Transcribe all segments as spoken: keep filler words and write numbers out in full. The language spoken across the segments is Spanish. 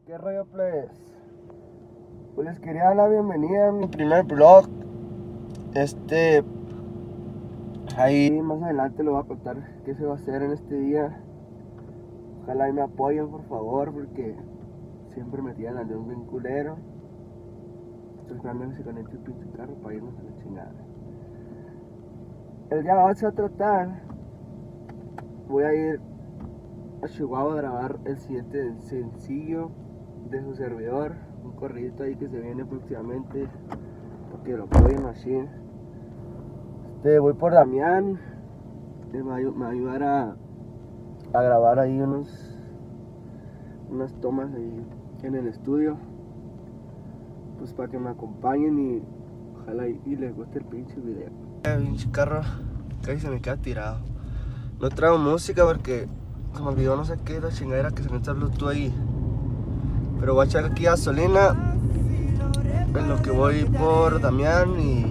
¿Qué rollo, plebes? Pues les quería dar la bienvenida a mi primer vlog. Este... Ahí más adelante lo voy a contar qué se va a hacer en este día. Ojalá y me apoyen, por favor, porque siempre me tiran al león bien culero. Estoy esperando que se conecte el pinche carro para irnos a la chingada. El día de hoy se va a tratar. Voy a ir a Chihuahua a grabar el siguiente sencillo de su servidor. Un corridito ahí que se viene próximamente, porque lo apoyen así. Este, voy por Damián. Me va, me va a ayudar a, a grabar ahí unos unas tomas ahí en el estudio, pues para que me acompañen y ojalá y, y les guste el pinche video. El pinche carro casi se me queda tirado. No traigo música porque se me olvidó no sé qué la chingadera que se conecta Bluetooth ahí. Pero voy a echar aquí gasolina en lo que voy por Damián y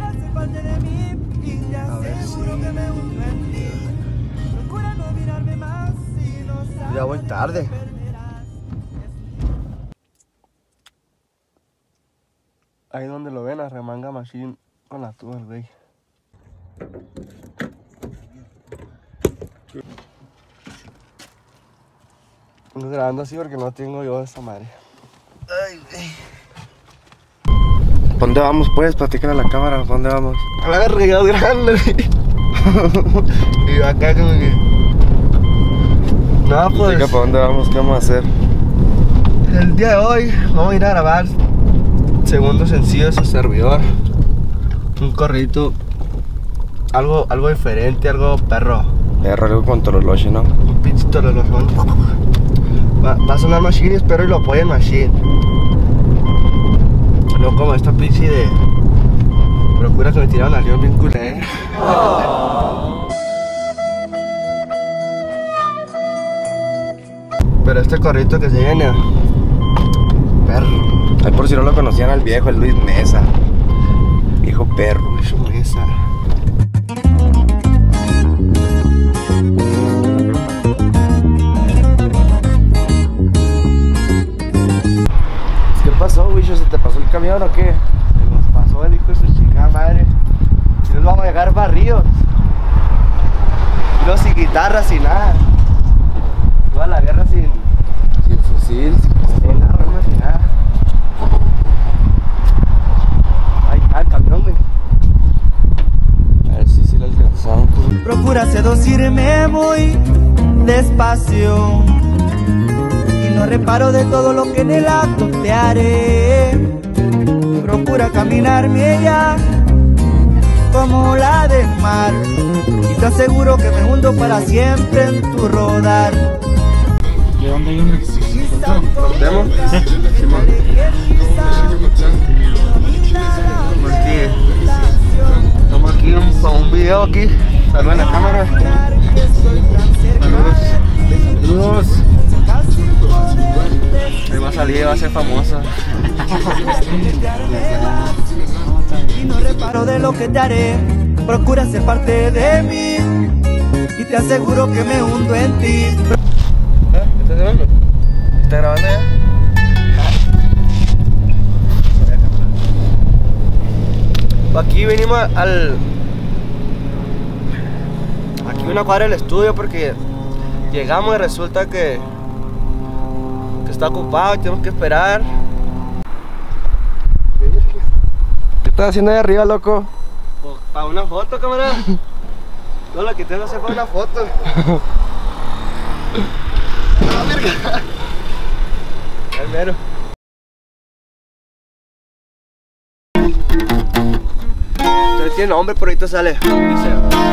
a ver si ya voy tarde. Ahí donde lo ven, a Remanga Machine con la tuba el güey. Estoy grabando así porque no tengo yo esa madre. Ay, güey. ¿Para dónde vamos pues? Platícale a la cámara, ¿para dónde vamos? A la regado grande. Y acá como que... No, pues... ¿Para dónde vamos? ¿Qué vamos a hacer? El día de hoy vamos a ir a grabar segundo sencillo de su servidor. Un corridito, algo, algo diferente, algo perro. Perro, algo con Tololoche, ¿no? Un pinche Tololoche. Va, va a sonar Machine, espero y lo apoyen Machine. No como esta pinche de... Procura que me tiraron al león bien culé. Oh. Pero este corrito que se viene, perro. Ay, por si no lo conocían al viejo, el Luis Mesa. Viejo perro. Luis Mesa. ¿Qué pasó, Wicho? ¿Se te pasó el camión o qué? Se nos pasó el hijo de su chingada madre. Si nos vamos a llegar barridos. No sin guitarra, sin nada. Toda la guerra sin... Sin fusil, sin Sin armas, sin nada. Ahí está el camión, güey. A ver si sí lo alcanzamos. Procura seducirme muy despacio y no reparo de todo lo que en el acto te haré. Procura caminarme ella como la del mar y te aseguro que me hundo para siempre en tu rodar. ¿De dónde viene? ¿Cortemos? Estamos aquí para un video aquí. Saludos a la cámara. Saludos. Saludos. Ahí va a salir, va a ser famosa. Y no reparo de lo que te haré. Procura ser parte de mí y te aseguro que me hundo en ti. ¿Estás grabando? ¿Estás grabando ya? Aquí venimos al... Aquí una cuadra del estudio porque llegamos y resulta que, que está ocupado y tenemos que esperar. ¿Qué estás haciendo ahí arriba, loco? Para una foto, camarada. Todo lo que tengo que hacer para una foto. ¡Ah, verga! El mero. Entonces tiene nombre, pero ahorita sale. Dice: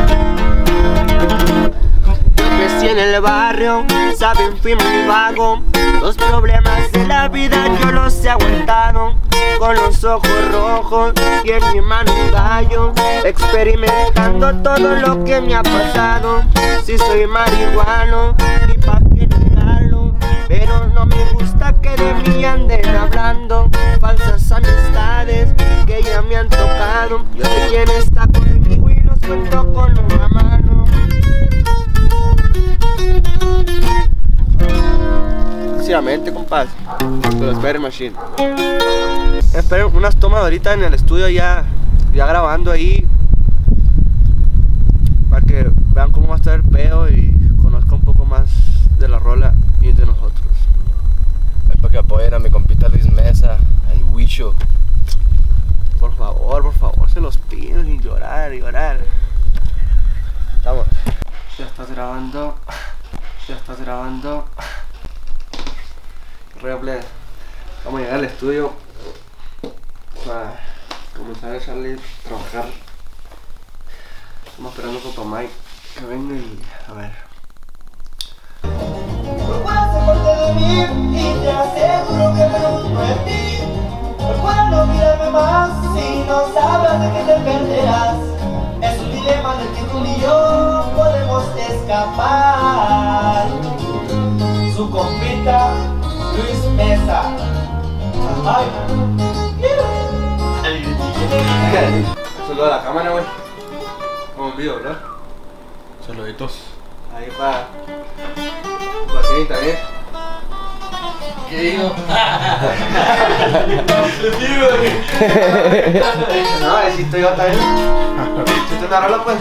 yo crecí en el barrio, saben, fui muy vago. Los problemas de la vida yo los he aguantado. Con los ojos rojos y en mi mano un gallo, experimentando todo lo que me ha pasado. Si soy marihuano, ni pa' qué negarlo, pero no me gusta que de mí anden hablando. Falsas amistades que ya me han tocado. Yo sé quién está conmigo y los cuento con una mano. Sinceramente, compadre. compas. Pero esperen, machine. Esperen unas tomas ahorita en el estudio ya, ya grabando ahí. Para que vean cómo va a estar el pedo y conozcan un poco más de la rola y de nosotros. Es para que apoyen a mi compita Luis Mesa, el Huicho. Por favor, por favor, se los pido sin llorar, llorar. Estamos. Ya estás grabando. Ya estás grabando. Replay. Vamos a llegar al estudio para comenzar a echarle a trabajar. Estamos esperando a compa Mike que venga y a ver. Procura parte de mí y te aseguro que pregunto en ti. Procura no mirarme más si no sabes de que te perderás. Es un dilema del que tú ni yo podemos escapar. Su compita Luis Mesa. Ay. Saludo a la cámara, güey. Como un video, ¿verdad? Saluditos. Ahí para. Para que también. ¿Qué digo? No, así estoy yo también. Si te da rola, pues.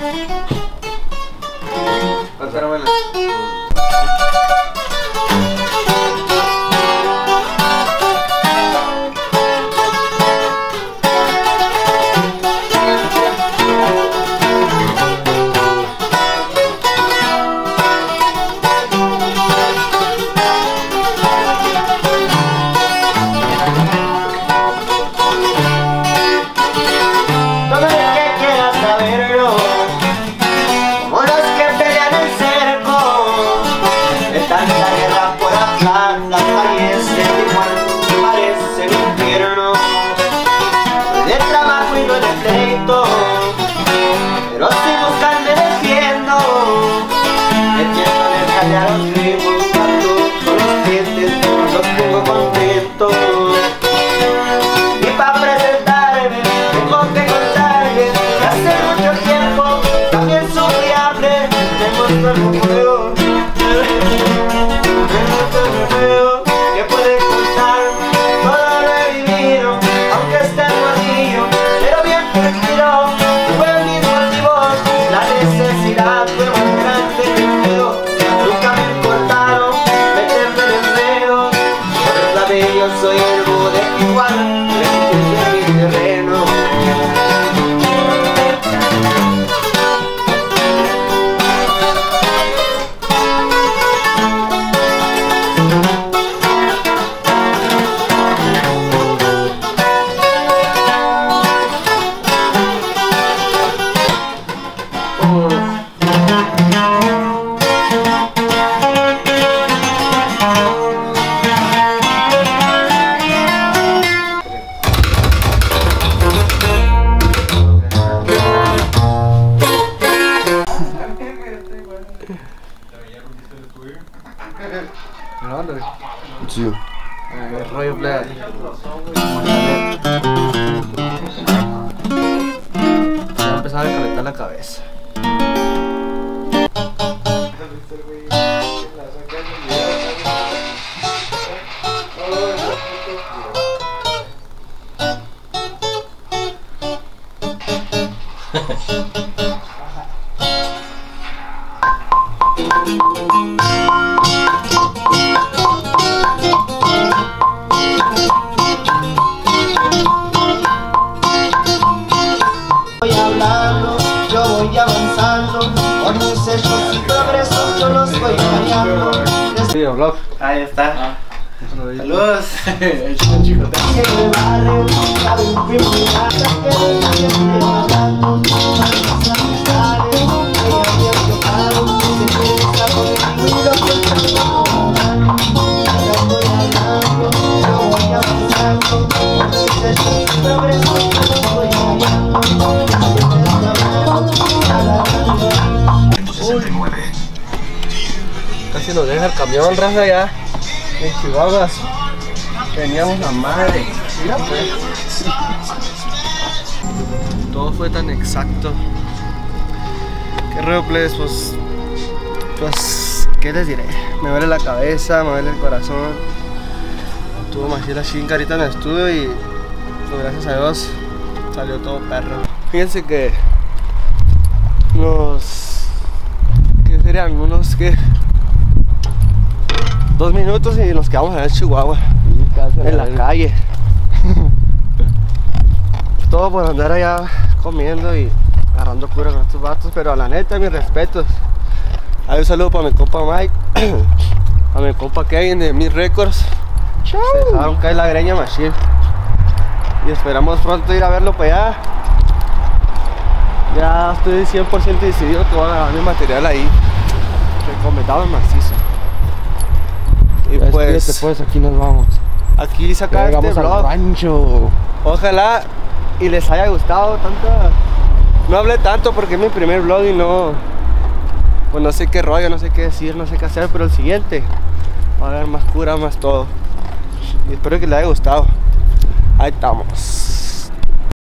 Espérame. Pero si buscan me defiendo, entiendo de callar los ritmos, con los dientes los tengo contentos. Y para presentarme tengo que contarles que hace mucho tiempo también sufrí hambre, demostró el puedo, que puede contar todo lo he vivido, aunque esté gordillo, pero bien tranquilo. Necesidad fue más grande que el miedo. Nunca me importaron meterme en enredo. Por la vez yo soy el de Tijuana, de mi terreno. Sí. El rollo play. Va a empezar a calentar la cabeza. Voy hablando, yo voy avanzando, por mis hechos y progresos yo los voy variando. Video vlog. Ahí está. Ah. Saludos. El chico chico. En el barrio, cabe un primo y nada que no se esté hablando. Mis amistades, ella me ha tocado, se piensa conmigo y lo que está hablando. Yo voy hablando, yo voy avanzando, por mis hechos y progresos yo los voy variando. Casi nos deja el camión, raza, ya en Chihuahua. Teníamos la madre. Mira, pues. Todo fue tan exacto. Qué rollo, pues, pues, ¿qué les diré? Me duele la cabeza, me duele el corazón. Estuvo más la chinga ahorita en el estudio y pues, gracias a Dios salió todo perro. Fíjense que nos... ¿qué serían? Unos que... dos minutos y nos quedamos en Chihuahua. En la calle. Todo por andar allá comiendo y agarrando cura con estos vatos, pero a la neta, mis respetos. Hay un saludo para mi compa Mike, a mi compa Kevin de Mis Records. Se dejaron caer la greña machine. Y esperamos pronto ir a verlo para allá. Ya estoy cien por ciento decidido que voy a grabar mi material ahí. Recomendado macizo. Y pues, pues aquí nos vamos. aquí se acaba este vlog. Rancho. Ojalá y les haya gustado tanta. No hablé tanto porque es mi primer vlog y no. Pues no sé qué rollo, no sé qué decir, no sé qué hacer, pero el siguiente va a haber más cura, más todo. Y espero que les haya gustado. Ahí estamos.